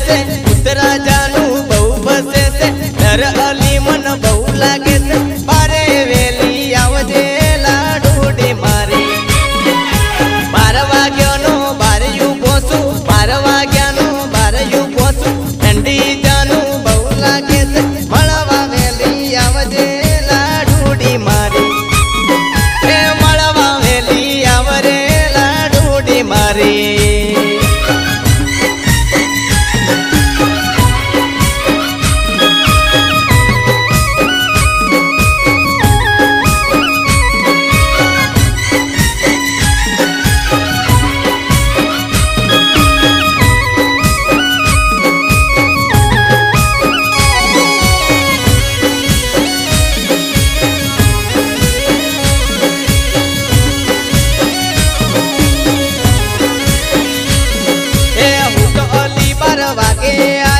से उतरा जानू बहु बसे से डर अली मन बहु लागे से बारे वेली आवजे लाडूडी मारी 12 वाग्यानो बारयू पोसू 12 वाग्यानो बारयू पोसू ठंडी जानू बहु लागे से मळवा वेली आवजे लाडूडी मारी ए मळवा वेली आवरे लाडूडी मारी वागे